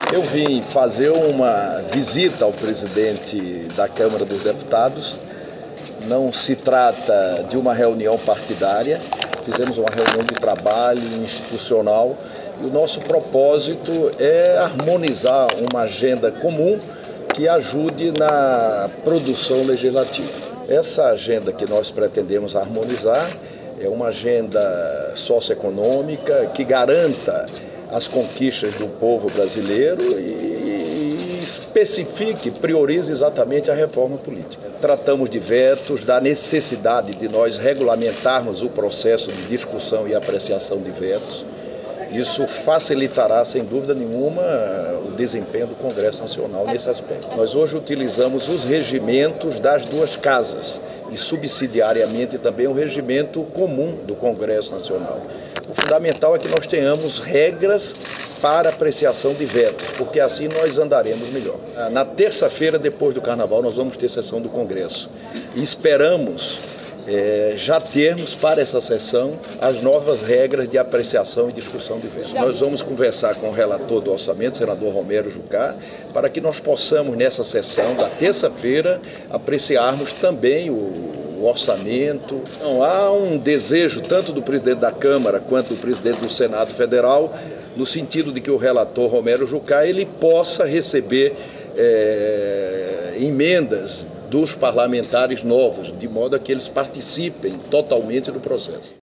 Eu vim fazer uma visita ao presidente da Câmara dos Deputados. Não se trata de uma reunião partidária, fizemos uma reunião de trabalho institucional e o nosso propósito é harmonizar uma agenda comum que ajude na produção legislativa. Essa agenda que nós pretendemos harmonizar é uma agenda socioeconômica que garanta as conquistas do povo brasileiro e especifique, priorize exatamente a reforma política. Tratamos de vetos, da necessidade de nós regulamentarmos o processo de discussão e apreciação de vetos. Isso facilitará, sem dúvida nenhuma, o desempenho do Congresso Nacional nesse aspecto. Nós hoje utilizamos os regimentos das duas casas e, subsidiariamente, também o regimento comum do Congresso Nacional. O fundamental é que nós tenhamos regras para apreciação de vetos, porque assim nós andaremos melhor. Na terça-feira, depois do Carnaval, nós vamos ter sessão do Congresso e esperamos já termos para essa sessão as novas regras de apreciação e discussão de vetos. Nós vamos conversar com o relator do orçamento, senador Romero Jucá, para que nós possamos, nessa sessão da terça-feira, apreciarmos também o orçamento. Então, há um desejo tanto do presidente da Câmara quanto do presidente do Senado Federal, no sentido de que o relator Romero Jucá ele possa receber emendas dos parlamentares novos, de modo a que eles participem totalmente do processo.